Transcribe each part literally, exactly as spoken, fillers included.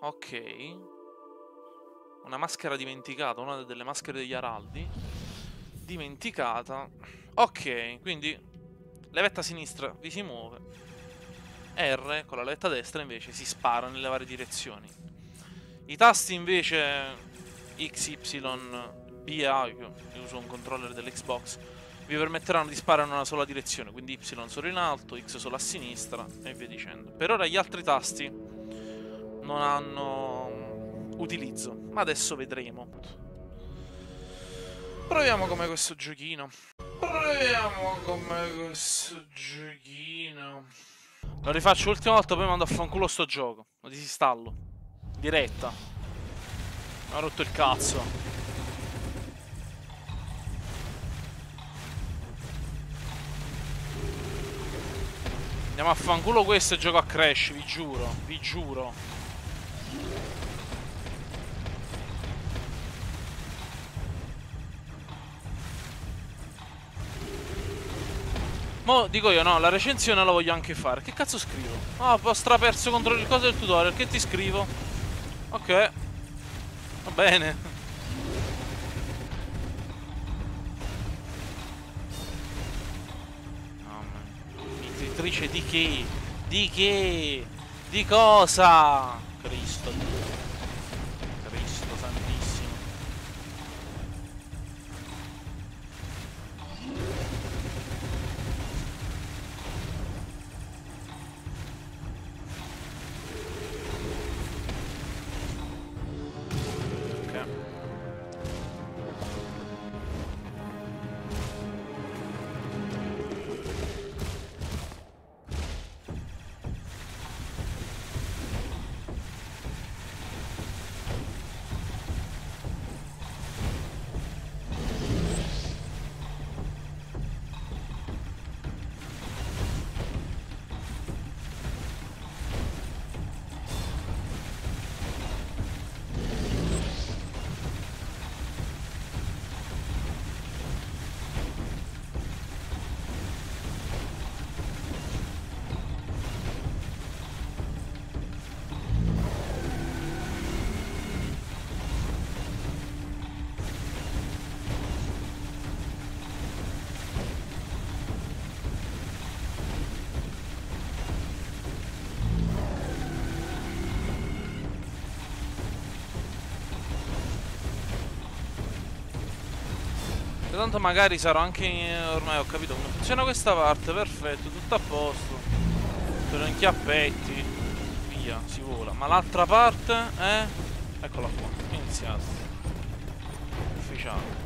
Ok. Una maschera dimenticata, una delle maschere degli araldi. Dimenticata. Ok, quindi levetta sinistra vi si muove. R con la levetta destra invece si spara nelle varie direzioni. I tasti invece X, Y, B, A, io uso un controller dell'Xbox, vi permetteranno di sparare in una sola direzione, quindi Y solo in alto, X solo a sinistra e via dicendo. Per ora gli altri tasti non hanno utilizzo, ma adesso vedremo. Proviamo come questo giochino. Proviamo come questo giochino. Lo rifaccio l'ultima volta, poi mando a fanculo sto gioco. Lo disinstallo. Diretta. Mi ha rotto il cazzo. Andiamo a fanculo questo e gioco a Crash, vi giuro, vi giuro. Mo dico io, no, la recensione la voglio anche fare. Che cazzo scrivo? Ah, ho straperso contro il coso del tutorial, che ti scrivo? Ok. Va bene. No, vincitrice di che? Di che? Di cosa? Cristo Dio. Cristo santissimo. Ok. Tanto magari sarò anche... Ormai ho capito come funziona questa parte. Perfetto, tutto a posto. Per i chiappetti. Via, si vola. Ma l'altra parte è... Eccola qua, iniziato. Ufficiale.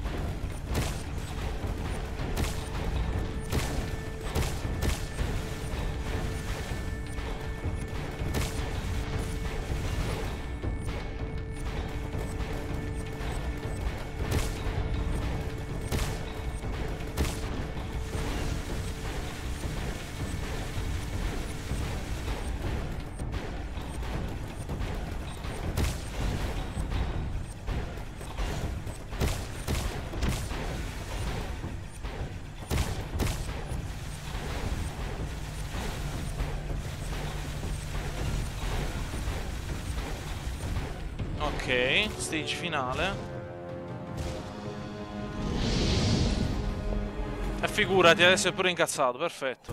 Ok, stage finale. E figurati, adesso è pure incazzato, perfetto.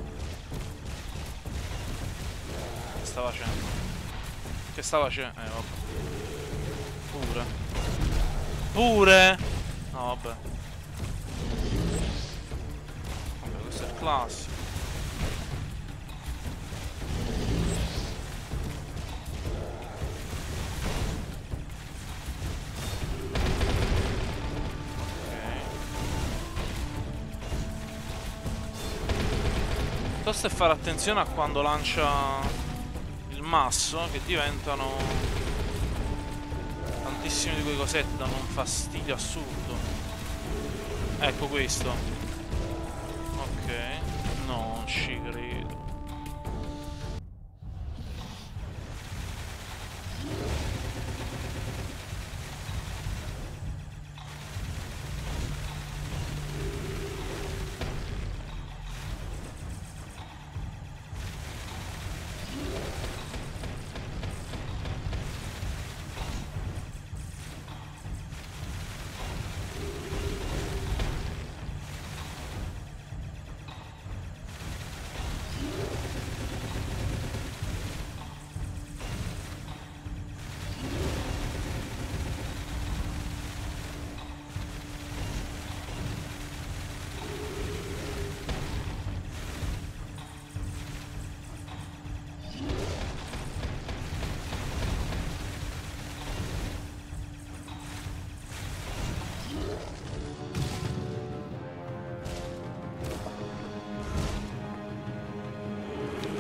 Che sta facendo? Che sta facendo? Eh, vabbè. Pure. Pure? No, vabbè. Vabbè, questo è il classico. Piuttosto è fare attenzione a quando lancia il masso, che diventano tantissimi di quei cosetti, danno un fastidio assurdo. Ecco questo. Ok. No, non ci credo.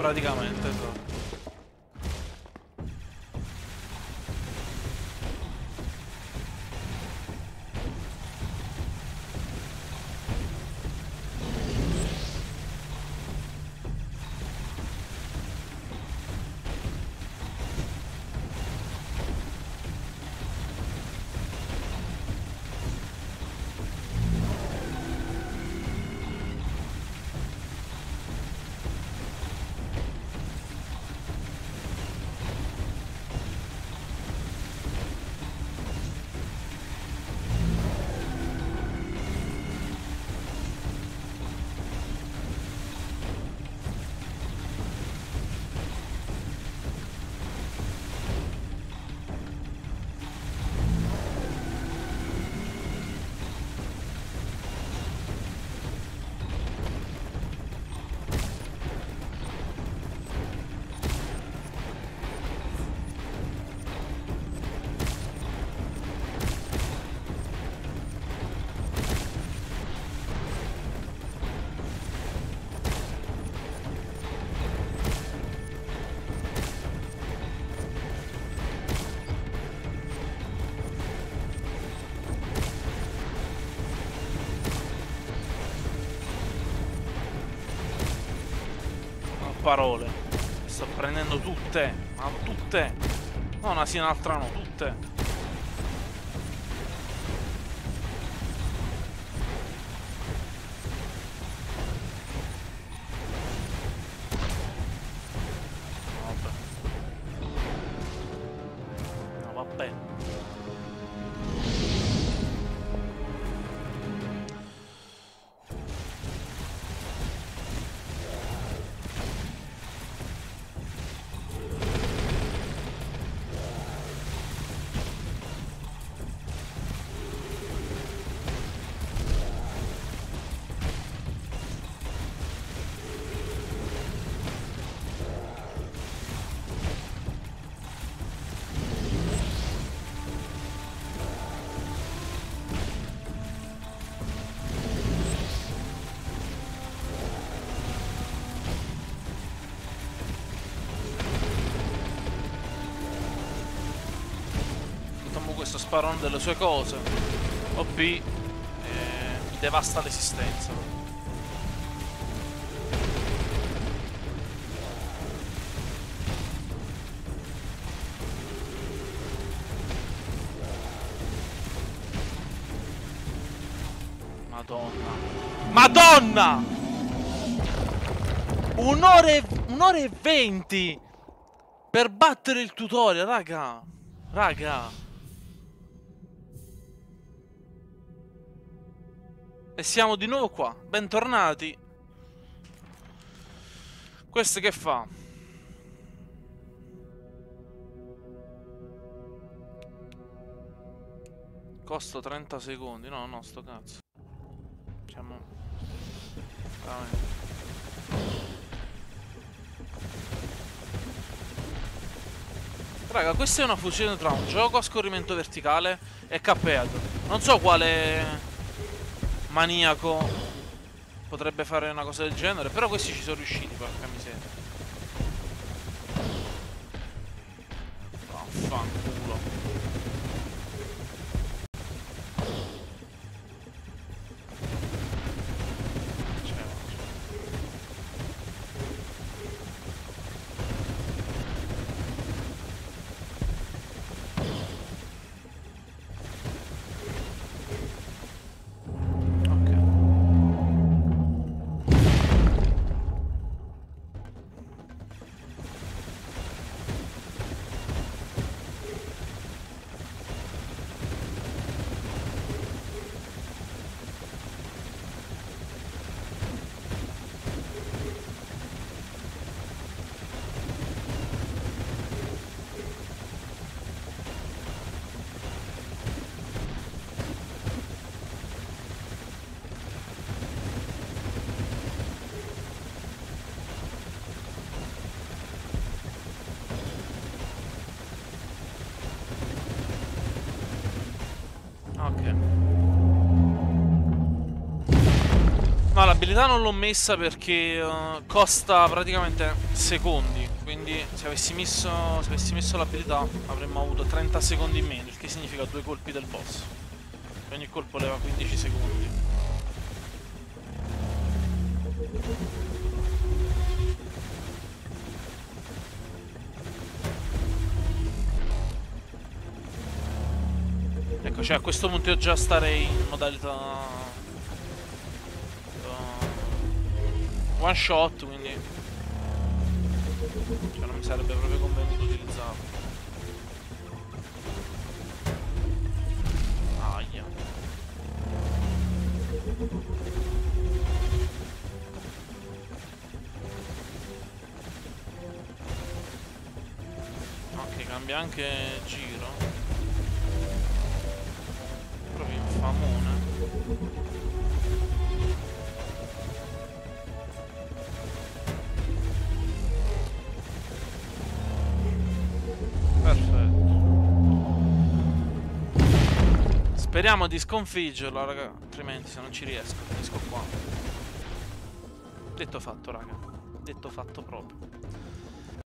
praticamente, esatto. Parole. Sto prendendo tutte. Ma tutte. No, una sì, un'altra no, tutte. Vabbè. No, vabbè. Questo sparone delle sue cose. O B eh, mi devasta l'esistenza. Madonna. Madonna! Un'ora e... un'ora e venti per battere il tutorial, raga. Raga. E siamo di nuovo qua. Bentornati. Questo che fa? Costo trenta secondi. No, no, sto cazzo. Siamo... veramente. Raga, questa è una fusione tra un gioco a scorrimento verticale e Cuphead. Non so quale maniaco potrebbe fare una cosa del genere, però questi ci sono riusciti, porca miseria. Vaffanculo. Ma l'abilità non l'ho messa perché uh, costa praticamente secondi. Quindi se avessi messo, se avessi messo l'abilità avremmo avuto trenta secondi in meno, il che significa due colpi del boss. Ogni colpo leva quindici secondi. Ecco, cioè a questo punto io già starei in modalità uh, one shot, quindi cioè non mi sarebbe proprio convenuto utilizzarlo. Aia. Ok, cambia anche giro. Proprio infamone. Perfetto. Speriamo di sconfiggerlo, raga. Altrimenti se non ci riesco, finisco qua. Detto fatto, raga. Detto fatto proprio.